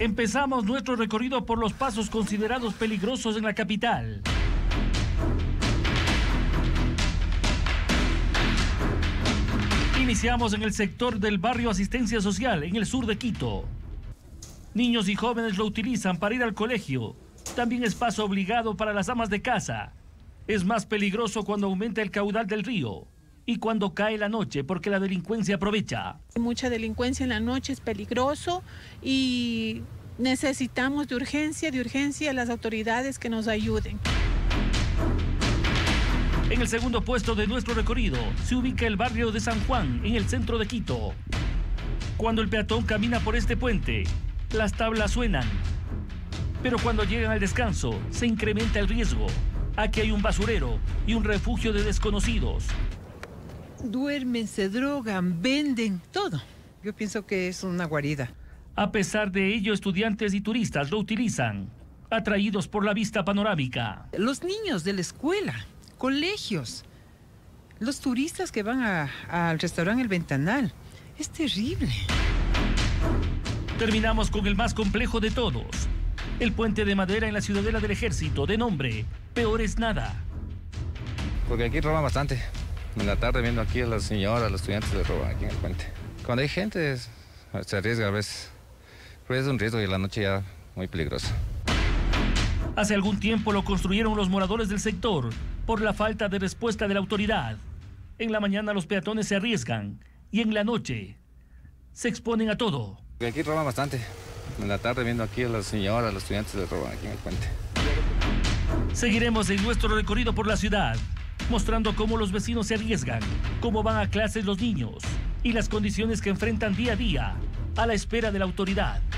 Empezamos nuestro recorrido por los pasos considerados peligrosos en la capital. Iniciamos en el sector del barrio Asistencia Social, en el sur de Quito. Niños y jóvenes lo utilizan para ir al colegio. También es paso obligado para las amas de casa. Es más peligroso cuando aumenta el caudal del río y cuando cae la noche, porque la delincuencia aprovecha. Mucha delincuencia en la noche, es peligroso y necesitamos de urgencia a las autoridades que nos ayuden. En el segundo puesto de nuestro recorrido se ubica el barrio de San Juan, en el centro de Quito. Cuando el peatón camina por este puente, las tablas suenan. Pero cuando llegan al descanso, se incrementa el riesgo. Aquí hay un basurero y un refugio de desconocidos. Duermen, se drogan, venden, todo. Yo pienso que es una guarida. A pesar de ello, estudiantes y turistas lo utilizan, atraídos por la vista panorámica. Los niños de la escuela, colegios, los turistas que van al restaurante El Ventanal. Es terrible. Terminamos con el más complejo de todos. El puente de madera en la Ciudadela del Ejército, de nombre Peor es Nada. Porque aquí roban bastante. En la tarde viendo aquí a las señoras, a los estudiantes les roban aquí en el puente. Cuando hay gente se arriesga a veces. Pero es un riesgo y en la noche ya muy peligroso. Hace algún tiempo lo construyeron los moradores del sector por la falta de respuesta de la autoridad. En la mañana los peatones se arriesgan y en la noche se exponen a todo. Porque aquí roban bastante. En la tarde viendo aquí a las señoras, a los estudiantes les roban aquí en el puente. Seguiremos en nuestro recorrido por la ciudad, mostrando cómo los vecinos se arriesgan, cómo van a clases los niños y las condiciones que enfrentan día a día a la espera de la autoridad.